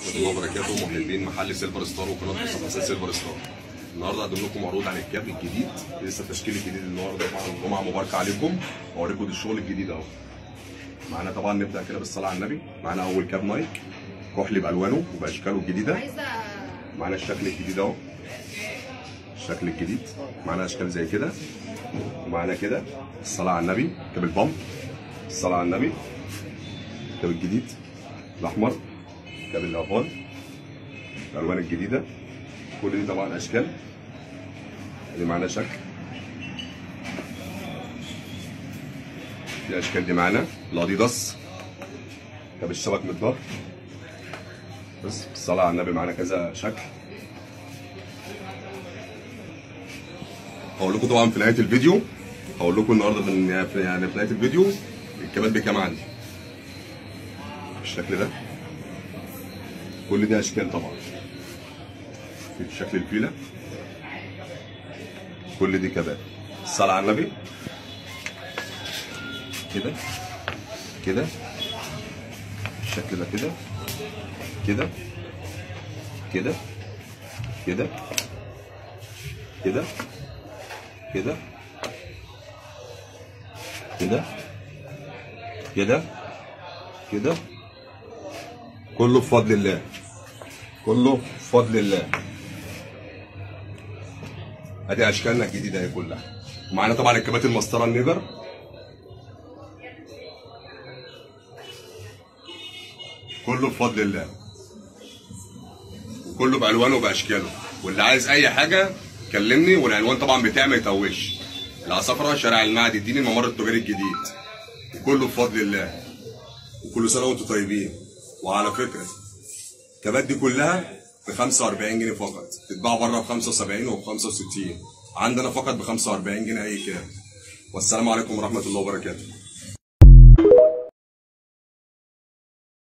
ورحمه الله وبركاته. محبين محل سيلفر ستار وقناه مستحدثات سيلفر ستار. النهارده هقدم لكم عروض عن الكاب الجديد، لسه التشكيل الجديد النهارده. طبعا الجمعه مباركه عليكم، واوريكم الشغل الجديد اهو. معانا طبعا نبدا كده بالصلاه على النبي. معانا اول كاب نايك كحلي بالوانه وباشكاله الجديده. معانا الشكل الجديد اهو، الشكل الجديد. معانا اشكال زي كده، ومعانا كده الصلاه على النبي كاب البامب، الصلاه على النبي كاب الجديد الاحمر، كاب الافان الالوان الجديده. كل دي طبعا اشكال. اللي معانا شكل، دي اشكال دي معانا الاديداس كاب الشبك من الظهر. بس الصلاه على النبي معانا كذا شكل. هقول لكم طبعا في نهايه الفيديو، هقول لكم النهارده في نهايه الفيديو الكابات بكام عندي بالشكل ده. كل دي اشكال طبعا في شكل الفيله. كل دي كابات. الصلاه على النبي كده كده الشكل ده كده كده كده كده كده كده كده كده كده. كله بفضل الله، كله بفضل الله. ادي اشكالنا الجديده اهي كلها. ومعانا طبعا الكابات المسطره النيجر، كله بفضل الله، وكله بالوانه وباشكاله. واللي عايز اي حاجه كلمني. والعنوان طبعا بتاعي ما يتوهش، العصافره شارع المعدي الديني الممر التجاري الجديد. وكله بفضل الله، وكل سنه وانتم طيبين. وعلى فكره الكابات دي كلها ب 45 جنيه فقط، تتباع بره ب 75 وب 65، عندنا فقط ب 45 جنيه اي كاب. والسلام عليكم ورحمه الله وبركاته.